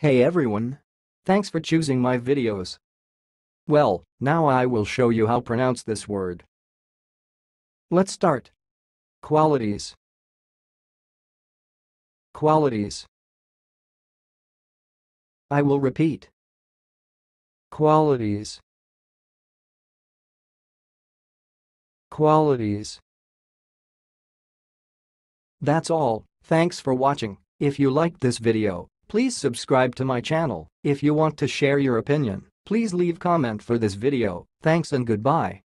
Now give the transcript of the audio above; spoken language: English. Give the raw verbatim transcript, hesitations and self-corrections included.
Hey everyone! Thanks for choosing my videos. Well, now I will show you how to pronounce this word. Let's start. Qualities. Qualities. I will repeat. Qualities. Qualities. That's all. Thanks for watching. If you liked this video, please subscribe to my channel. If you want to share your opinion, please leave comment for this video. Thanks and goodbye.